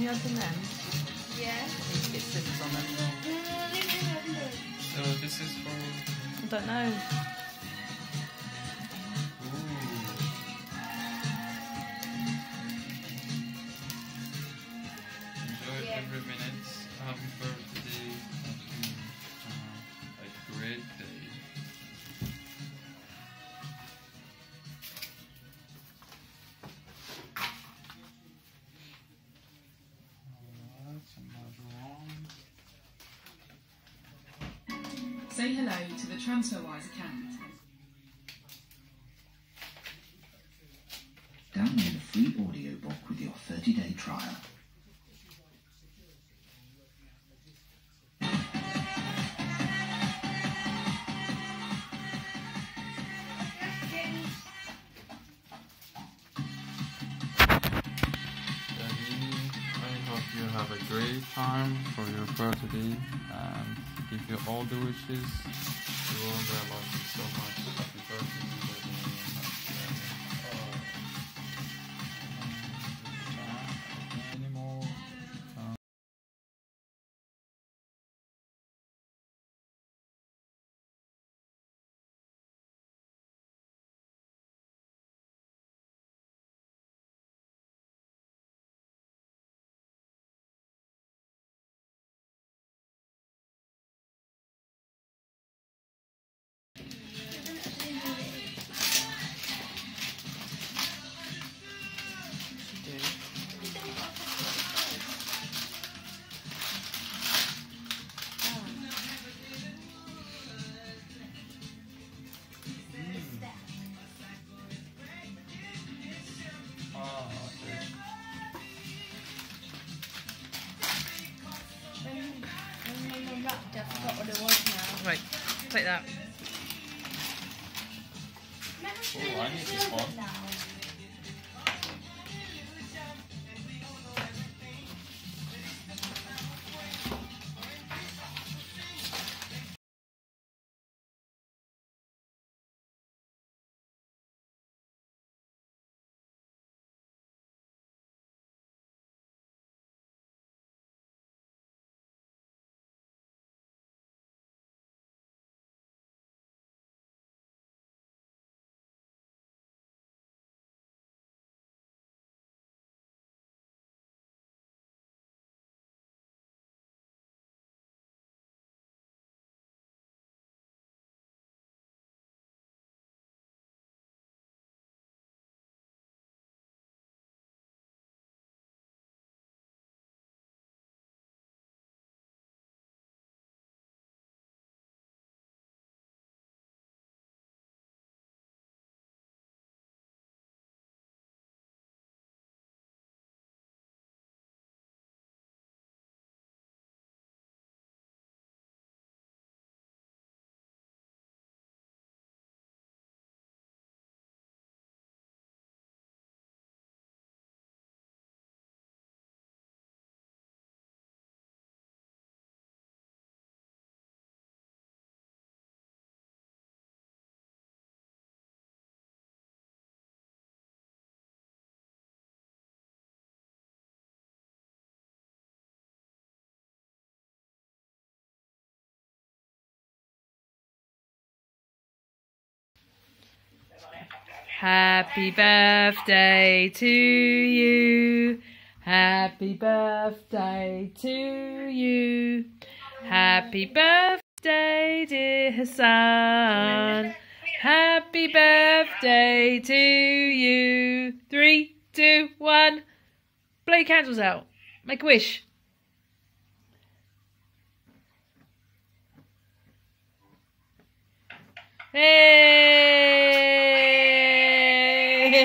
you open them? Yeah. I need to get scissors on them. So this is for... I don't know. Enjoy every minute. Happy birthday. A great day. Say hello to the TransferWise account. Download a free audiobook with your 30-day trial. I hope you have a great time for your birthday and give you all the wishes. You all love you so much. Happy birthday. Anymore. When Mum wrapped it, I forgot what it was now. Right, take that. Oh, I need this one. Happy birthday to you. Happy birthday to you. Happy birthday, dear Hassan. Happy birthday to you. 3, 2, 1. Blow your candles out. Make a wish. Hey!